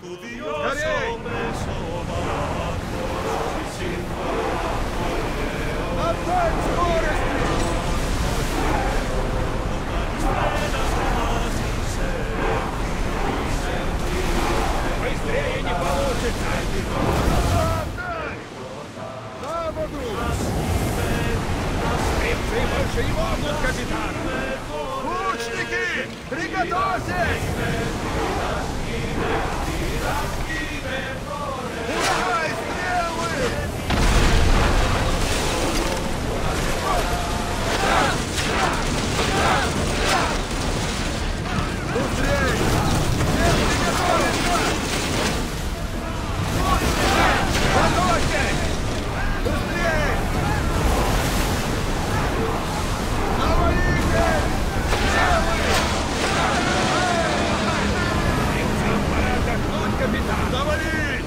Скорей! Отдай скорости! Быстрее не получится! Отдай! На воду! Скрипцы больше не могут, капитан! Лучники! Приготовьтесь! Пускай стрелы! Быстрей! Все приготовиться! Готовьтесь! Быстрей! Навалите! Пора отдохнуть, капитан! Завались!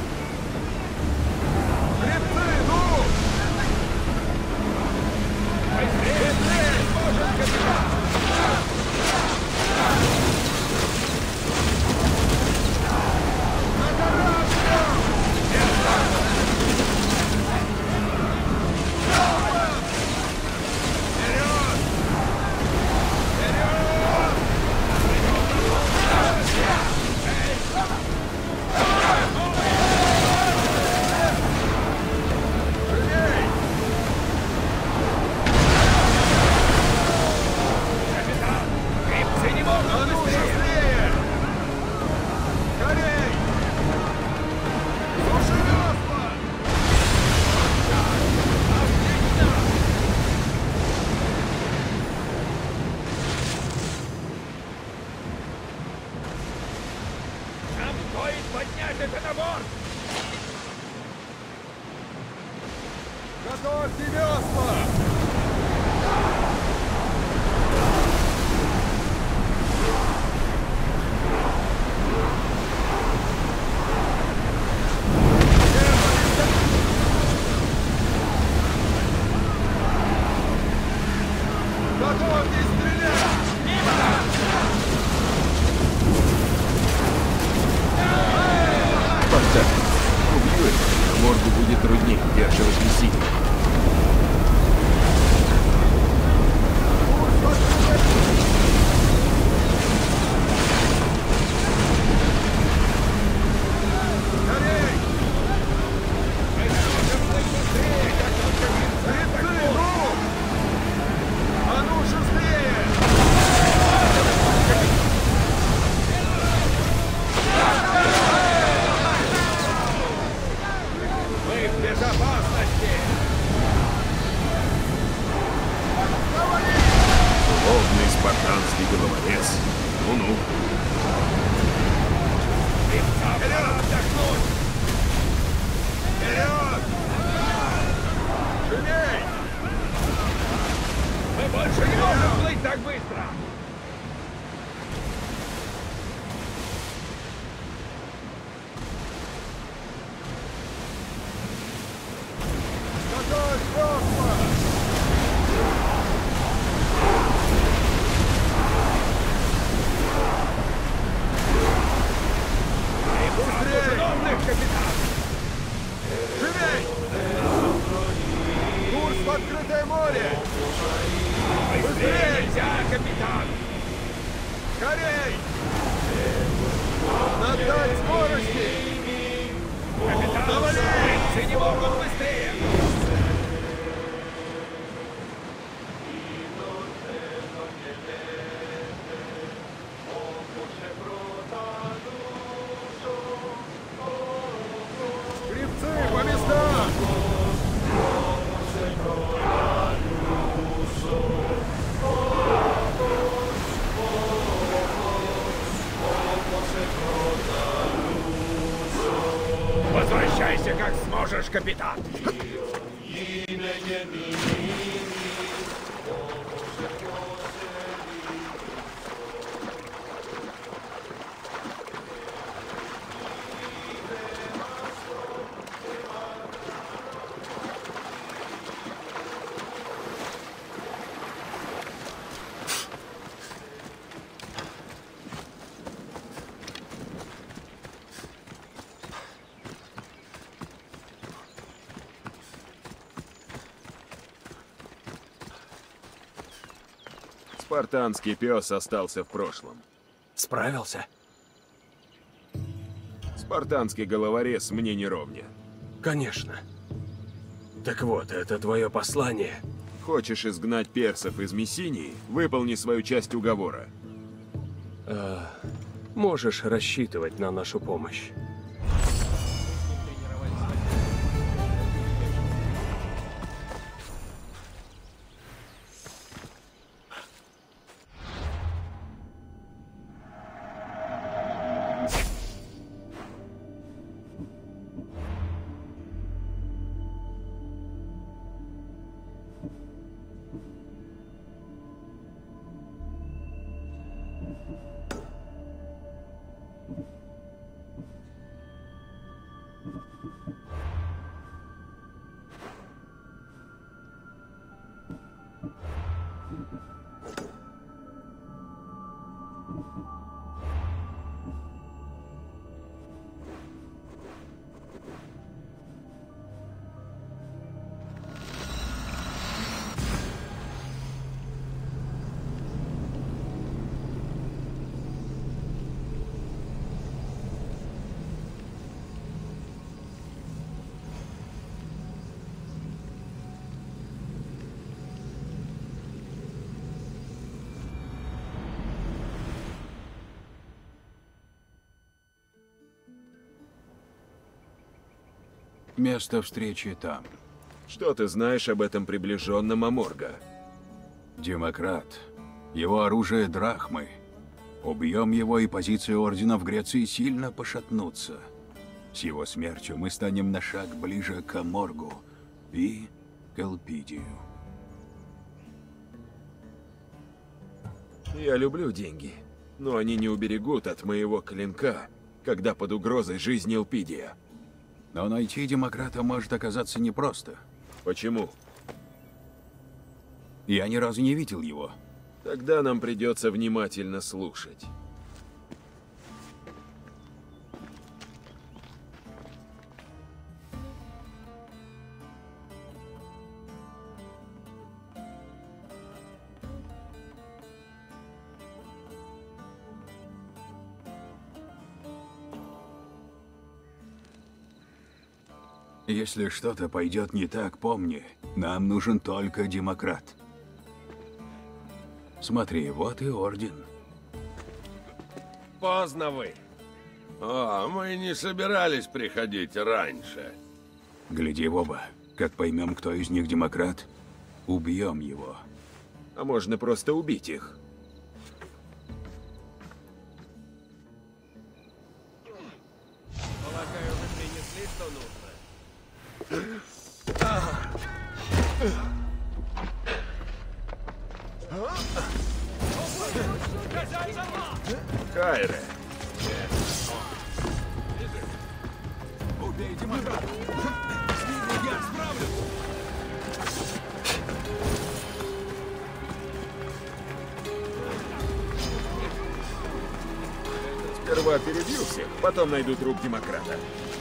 Гребцы, ну! Быстрее! Быстрее! Сможет, капитан! На корабль! Вперед! Вперед! Живей! Капитан! Скрипцы не могут А ну, быстрее! шустрее! Скорей! Суши весла! Нам стоит поднять это на борт! Готовьте весла! Готовьтесь стрелять! Поставь. Убью это. Морду будет труднее удерживать виситель. Скорей! Гребцы, ну! А ну, шустрее! Мы в безопасности! Злобный спартанский головорез. Ну-ну. Скрипцам пора отдохнуть! Вперед! Живей! Мы больше не можем плыть так быстро! Готовь весла! Быстрей! Отдых, капитан! Живей! Курс в открытое море! Быстрее нельзя, капитан! Скорей! Наддать скорости! Капитан! Завали! Скрипцы не могут быстрее! Гребцы, по местам! Возвращайся, как сможешь, капитан! Спартанский пес остался в прошлом. Справился? Спартанский головорез мне не ровня. Конечно. Так вот, это твое послание. Хочешь изгнать персов из Мессинии? Выполни свою часть уговора. Можешь рассчитывать на нашу помощь. Место встречи там. Что ты знаешь об этом приближенном Аморга? Демократ. Его оружие драхмы. Убьем его, и позиции Ордена в Греции сильно пошатнутся. С его смертью мы станем на шаг ближе к Аморгу и к Элпидию. Я люблю деньги, но они не уберегут от моего клинка, когда под угрозой жизни Элпидия. Но найти демократа может оказаться непросто. Почему? Я ни разу не видел его. Тогда нам придется внимательно слушать. Если что-то пойдет не так, помни, нам нужен только демократ. Смотри, вот и Орден. Поздно вы. О, мы не собирались приходить раньше. Гляди в оба. Как поймем, кто из них демократ, убьем его. А можно просто убить их. Полагаю, вы принесли, что нужно. Кайре! Убей демократа! С ними я справлюсь! Сперва перебью всех, потом найду труп демократа.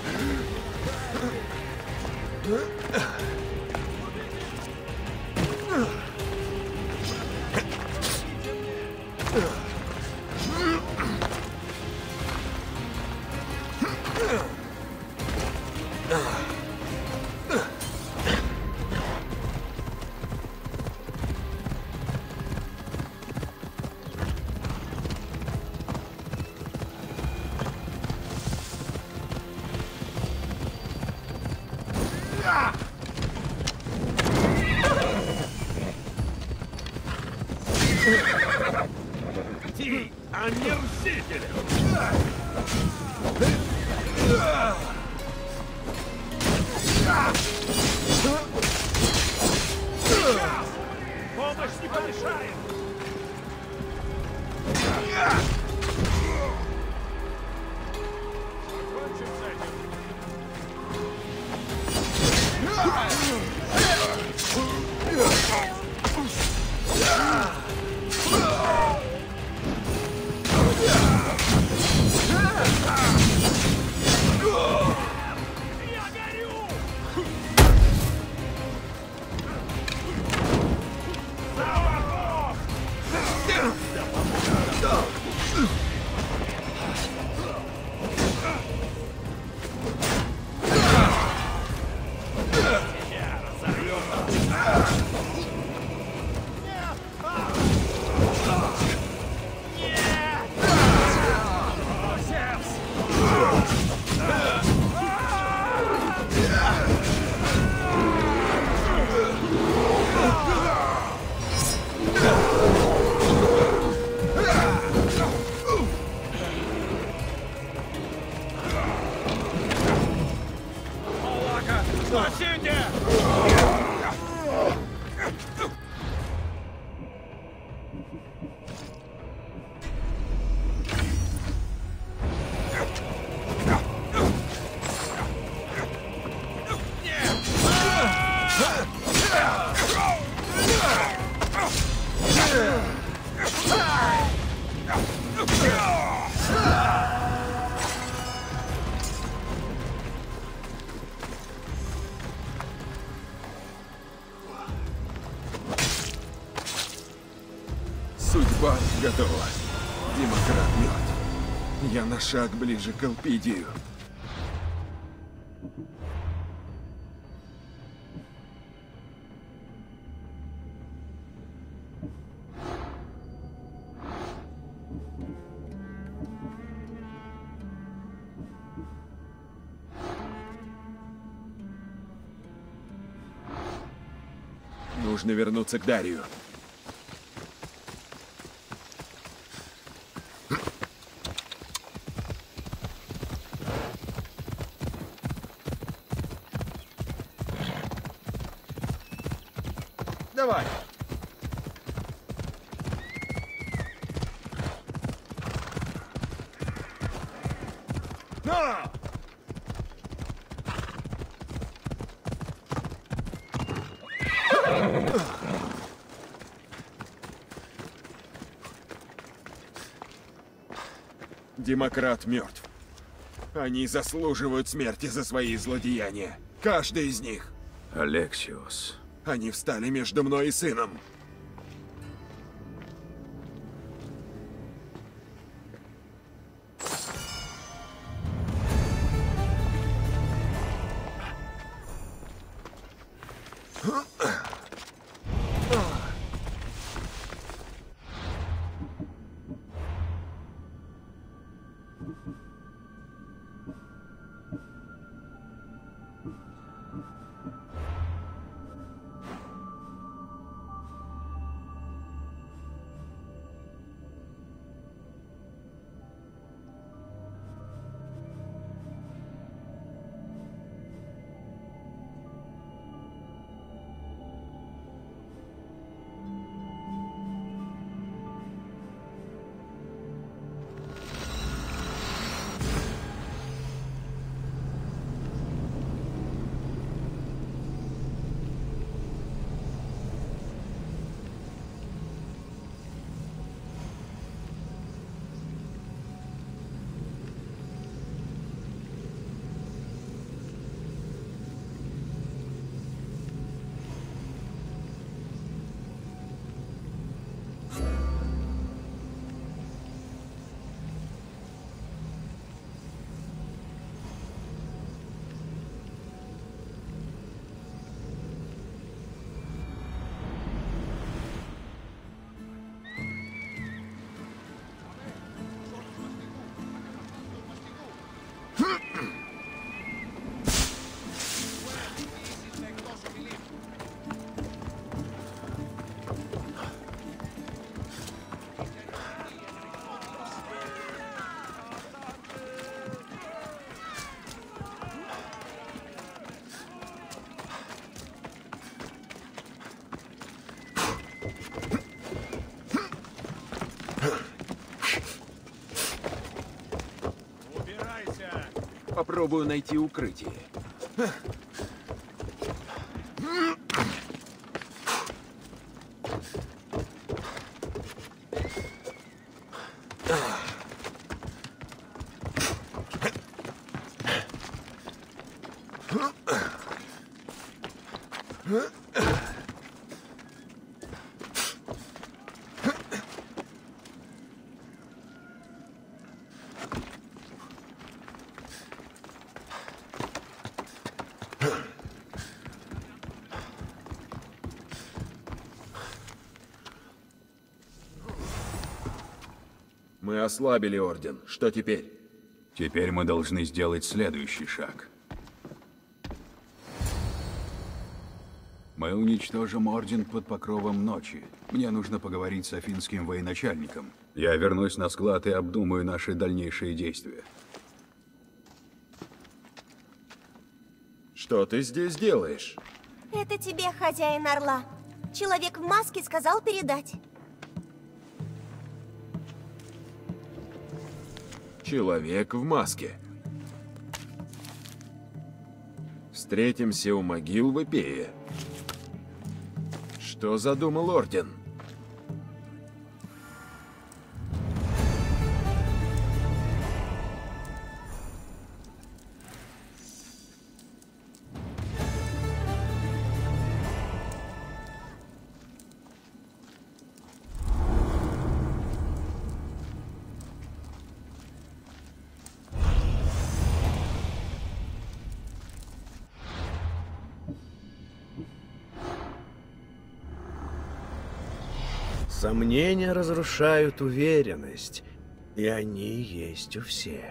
Ти, омерзитель! Помощь не помешает! Закончим с этим. Спасите! Судьба готова. Демократ мертв. Я на шаг ближе к Элпидию. Нужно вернуться к Дарию. Давай. На! Демократ мертв. Они заслуживают смерти за свои злодеяния. Каждый из них. Алексиос. Они встали между мной и сыном. Попробую найти укрытие. Мы ослабили Орден. Что теперь? Теперь мы должны сделать следующий шаг. Мы уничтожим Орден под покровом ночи. Мне нужно поговорить с афинским военачальником. Я вернусь на склад и обдумаю наши дальнейшие действия. Что ты здесь делаешь? Это тебе, хозяин Орла. Человек в маске сказал передать. Человек в маске. Встретимся у могил в Эпее. Что задумал Орден? Сомнения разрушают уверенность, и они есть у всех.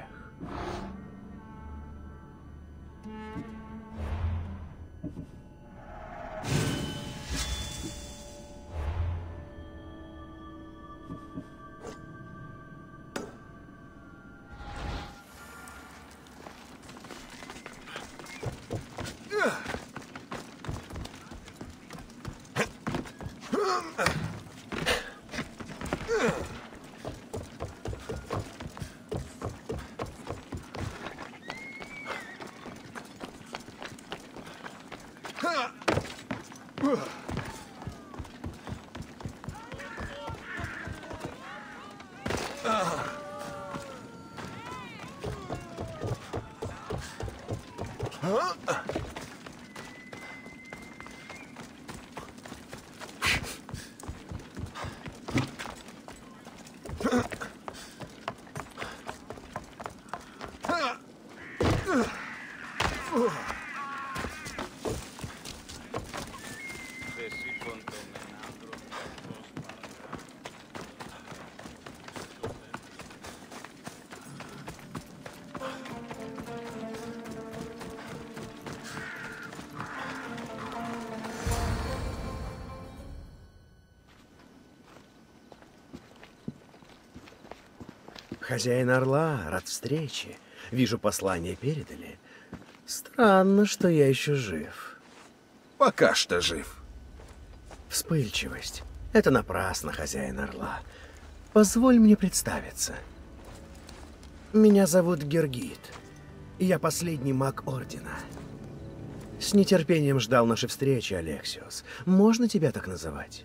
Хозяин Орла, рад встрече. Вижу, послание передали. Странно, что я еще жив. Пока что жив. Вспыльчивость. Это напрасно, хозяин Орла. Позволь мне представиться. Меня зовут Гергит. Я последний маг Ордена. С нетерпением ждал нашей встречи, Алексиос. Можно тебя так называть?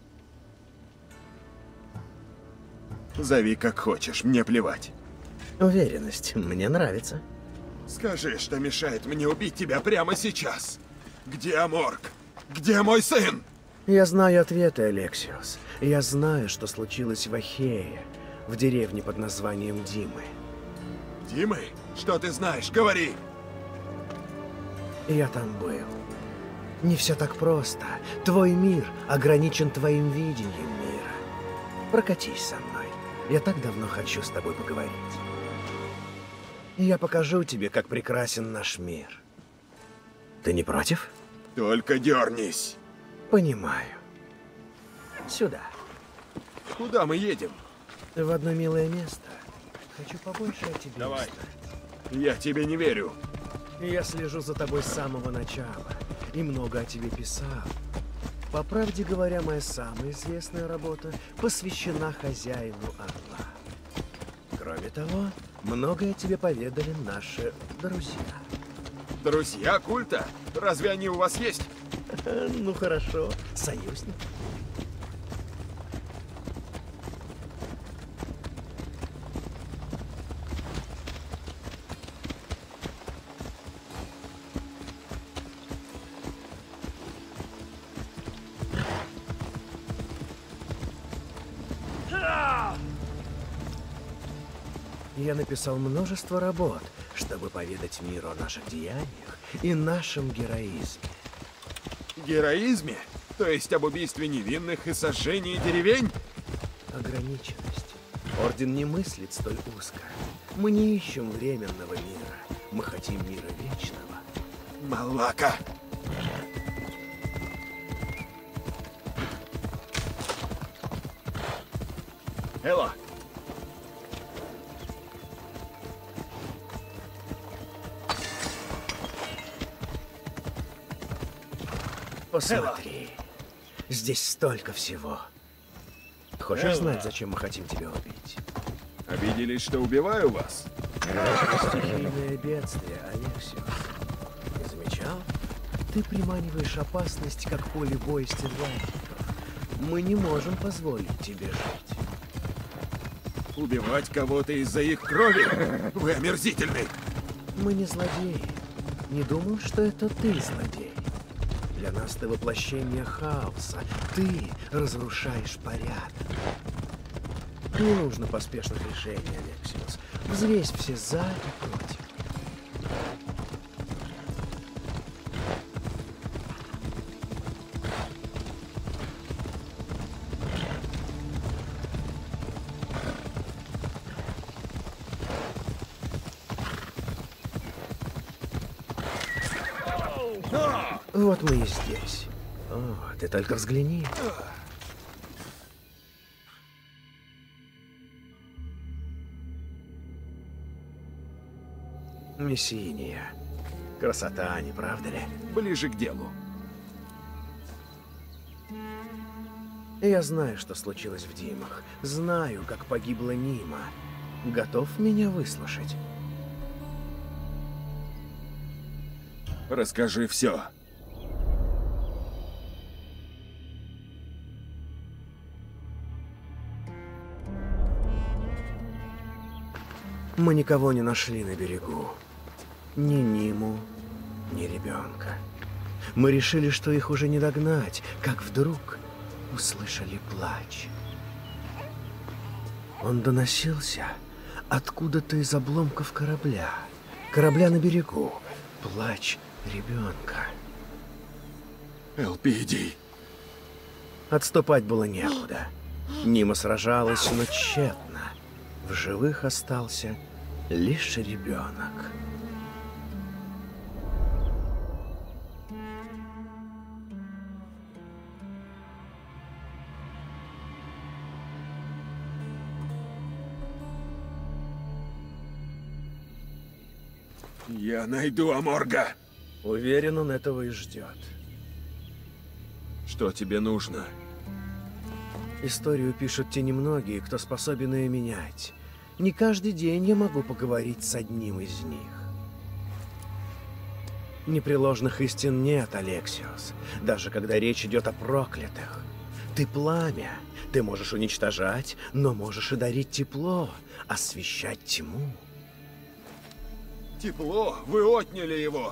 Зови как хочешь, мне плевать. Уверенность мне нравится. Скажи, что мешает мне убить тебя прямо сейчас. Где Аморг? Где мой сын? Я знаю ответы, Алексиос. Я знаю, что случилось в Ахее, в деревне под названием Димы. Димы? Что ты знаешь? Говори! Я там был. Не все так просто. Твой мир ограничен твоим видением мира. Прокатись со мной. Я так давно хочу с тобой поговорить. Я покажу тебе, как прекрасен наш мир. Ты не против? Только дернись. Понимаю. Сюда. Куда мы едем? В одно милое место. Хочу побольше о тебе Давай. узнать. Я тебе не верю. Я слежу за тобой с самого начала и много о тебе писал. По правде говоря, моя самая известная работа посвящена хозяину Орла. Кроме того, многое тебе поведали наши друзья. Друзья культа? Разве они у вас есть? Ну хорошо, союзник. Я написал множество работ, чтобы поведать миру о наших деяниях и нашем героизме. Героизме? То есть об убийстве невинных и сожжении деревень? Ограниченность. Орден не мыслит столь узко. Мы не ищем временного мира. Мы хотим мира вечного. Малака! Элла! Посмотри. Здесь столько всего. Хочешь знать, зачем мы хотим тебя убить? Обиделись, что убиваю вас? Стихийное бедствие, Алексиус. Не замечал? Ты приманиваешь опасность, как поле боя стервятников. Мы не можем позволить тебе жить. Убивать кого-то из-за их крови? Вы омерзительны! Мы не злодеи. Не думал, что это ты злодей. Для нас ты воплощение хаоса. Ты разрушаешь порядок. Не нужно поспешных решений, Алексиус. Взвесь все за и против. Вот мы и здесь. О, ты только взгляни. Мессиния. Красота, не правда ли? Ближе к делу. Я знаю, что случилось в Димах. Знаю, как погибла Нима. Готов меня выслушать? Расскажи все. Мы никого не нашли на берегу. Ни Ниму, ни ребенка. Мы решили, что их уже не догнать, как вдруг услышали плач. Он доносился откуда-то из обломков корабля. Корабля на берегу. Плач ребенка. Элпидий. Отступать было некуда. Нима сражалась, но тщетно. В живых остался лишь ребенок. Я найду Аморга. Уверен, он этого и ждет. Что тебе нужно? Историю пишут те немногие, кто способен ее менять. Не каждый день я могу поговорить с одним из них. Непреложных истин нет, Алексиус. Даже когда речь идет о проклятых. Ты пламя. Ты можешь уничтожать, но можешь и дарить тепло, освещать тьму. Тепло? Вы отняли его.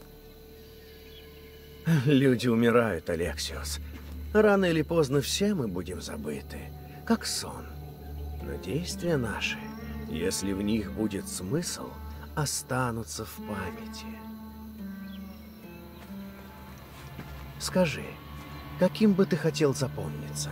Люди умирают, Алексиус. Рано или поздно все мы будем забыты, как сон. Но действия наши, если в них будет смысл, останутся в памяти. Скажи, каким бы ты хотел запомниться?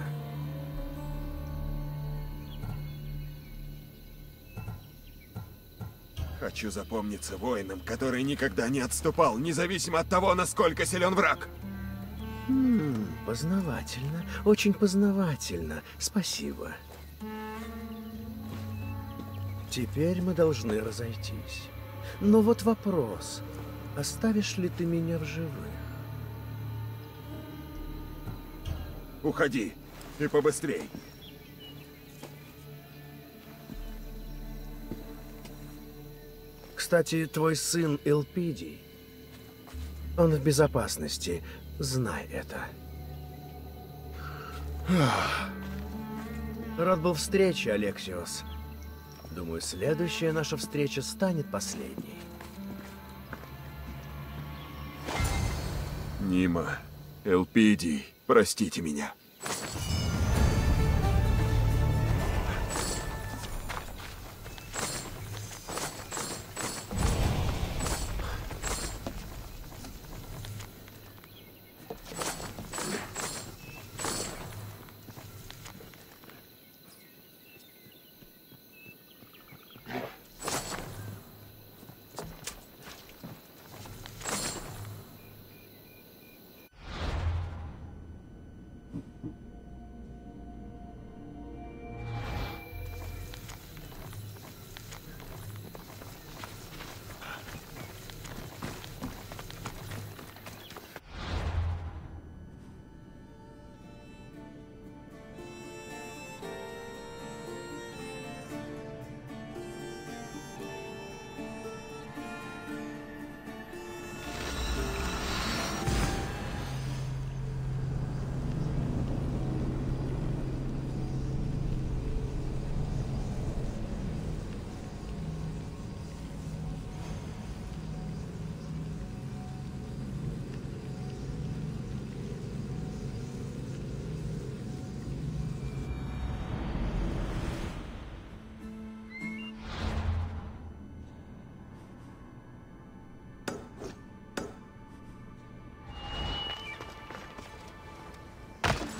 Хочу запомниться воином, который никогда не отступал, независимо от того, насколько силен враг. Познавательно, очень познавательно. Спасибо. Теперь мы должны разойтись. Но вот вопрос. Оставишь ли ты меня в живых? Уходи. И побыстрей. Кстати, твой сын Элпидий. Он в безопасности. Знай это. Рад был встрече, Алексиус. Думаю, следующая наша встреча станет последней. Нима, Элпидий, простите меня.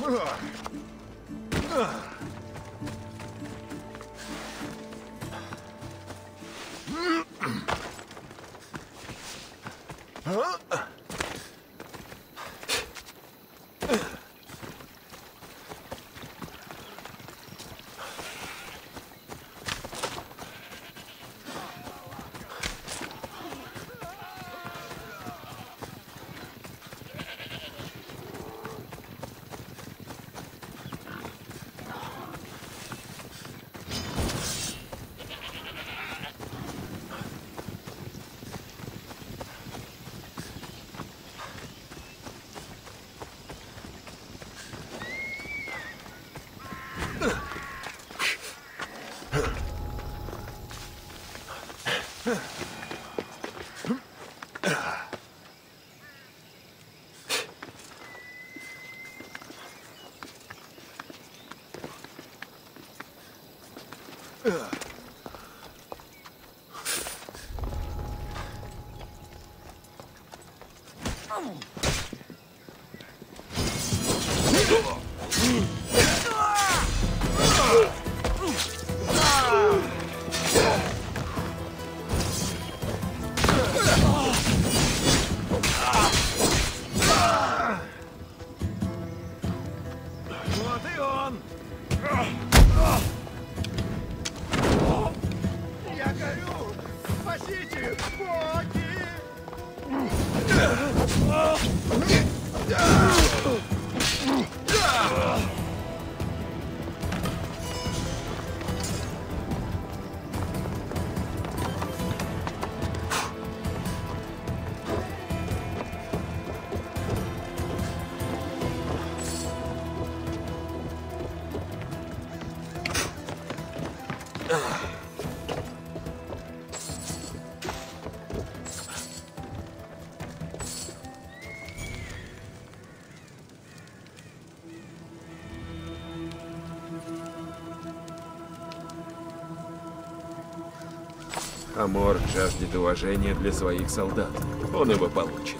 Вот и он! Я горю! Спасите! Боги! Амор жаждет уважения для своих солдат. Он его получит.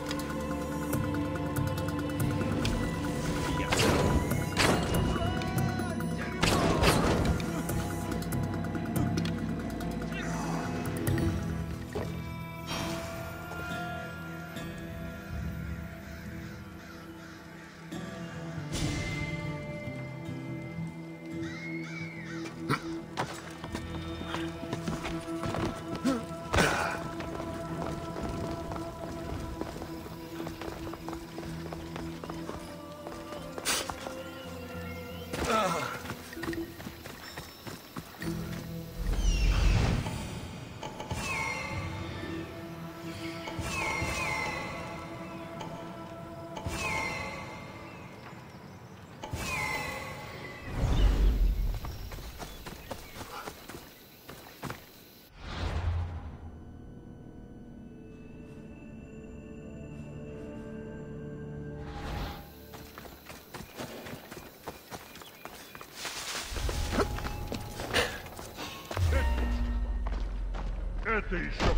Это еще...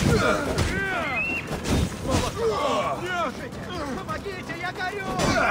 Помогите, я горю!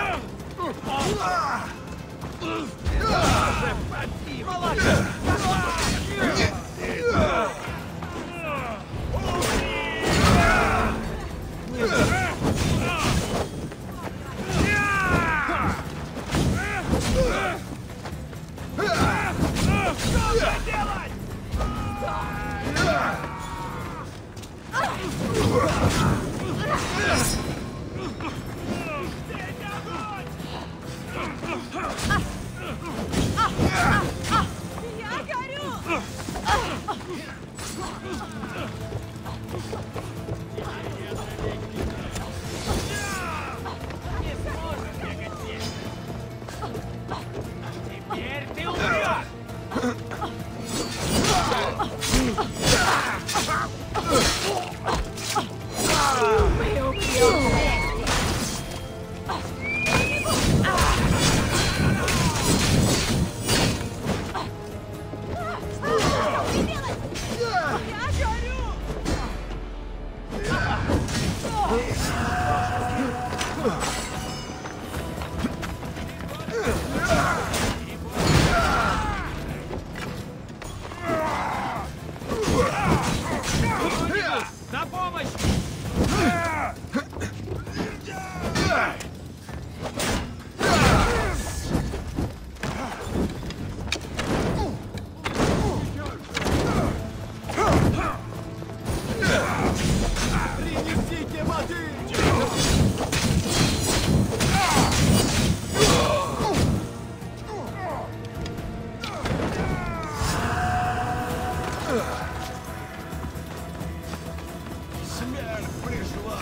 Теперь ты умрешь! На помощь! Принесите воды! Смерть пришла!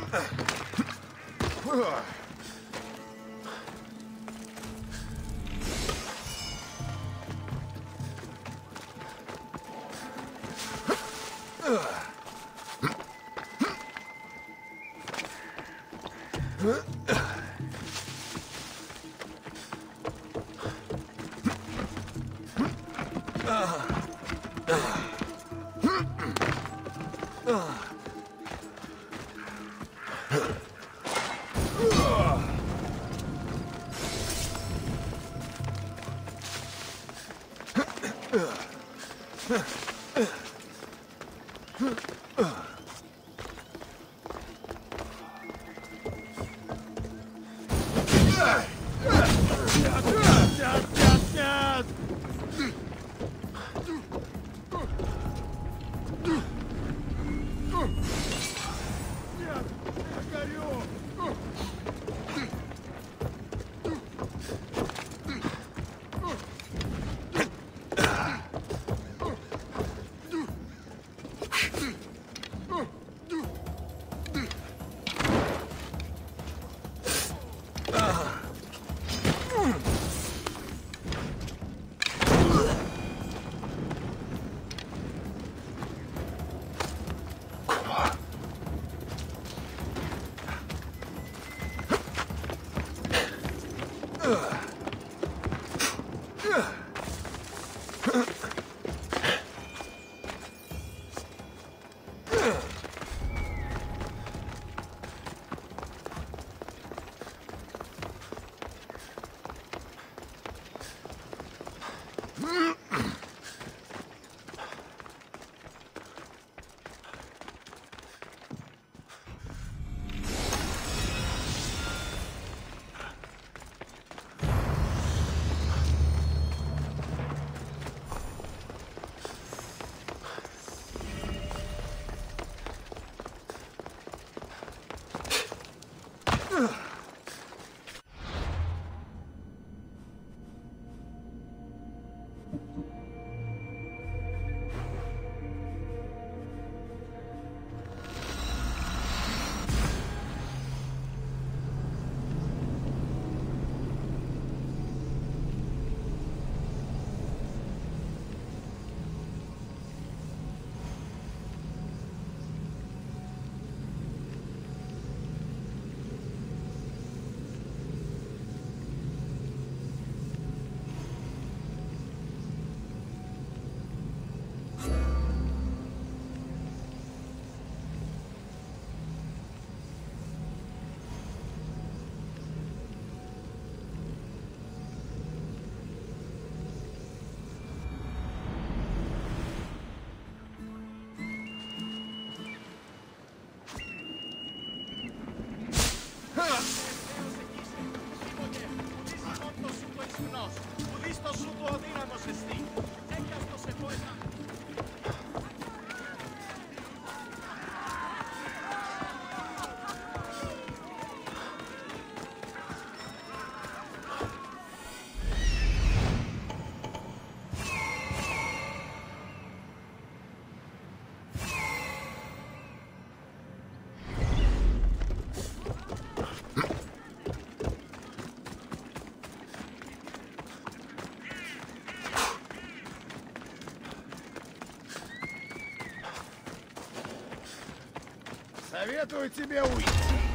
Советую тебе уйти.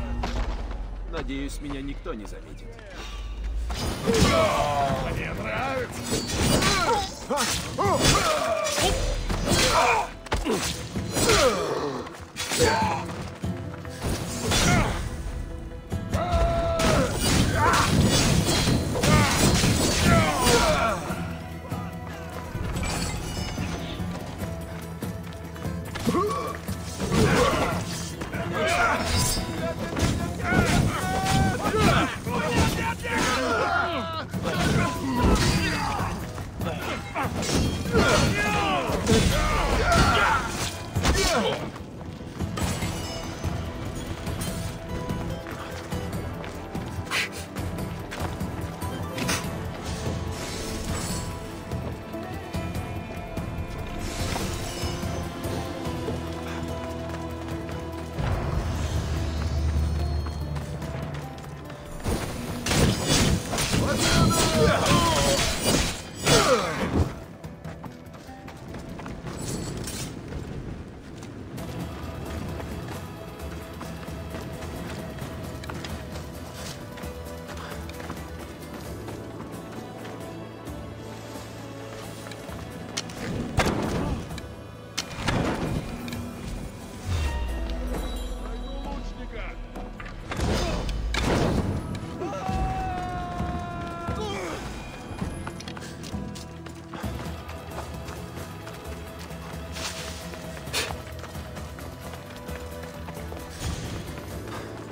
Надеюсь, меня никто не заметит. Мне нравится.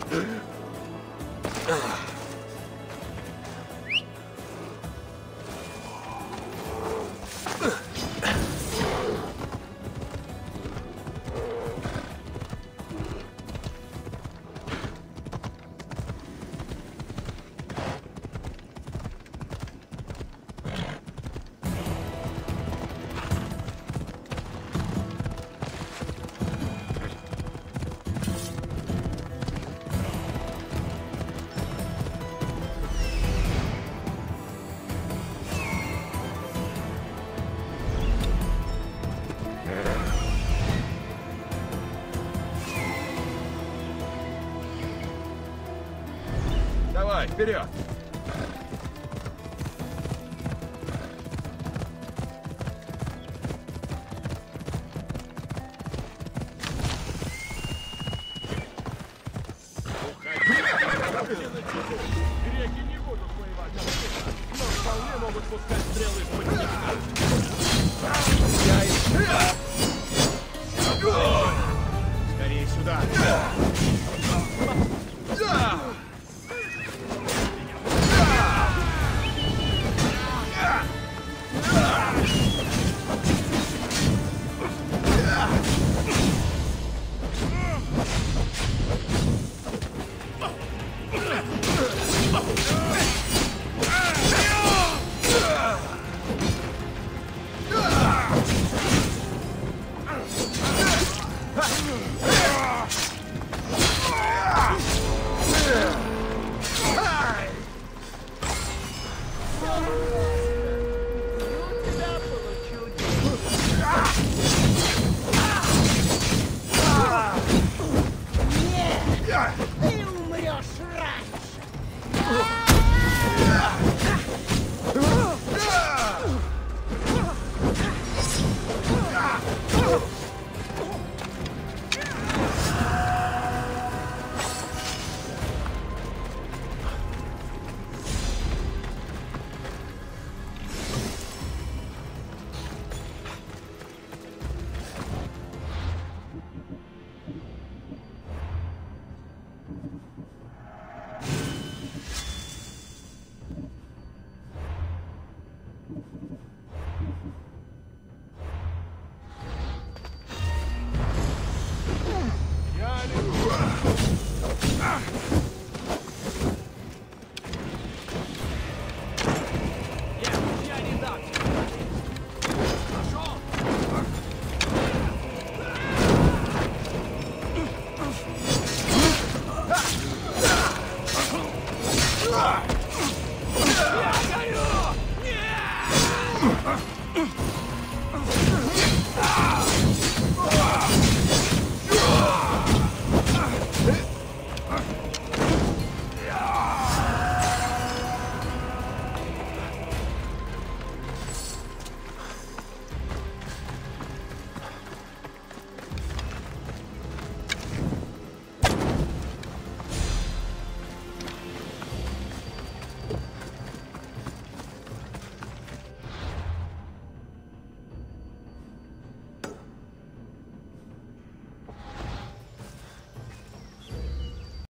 Давай, вперед! Греки не будут воевать открыто, но вполне могут пускать стрелы из-под Скорее сюда! Ha!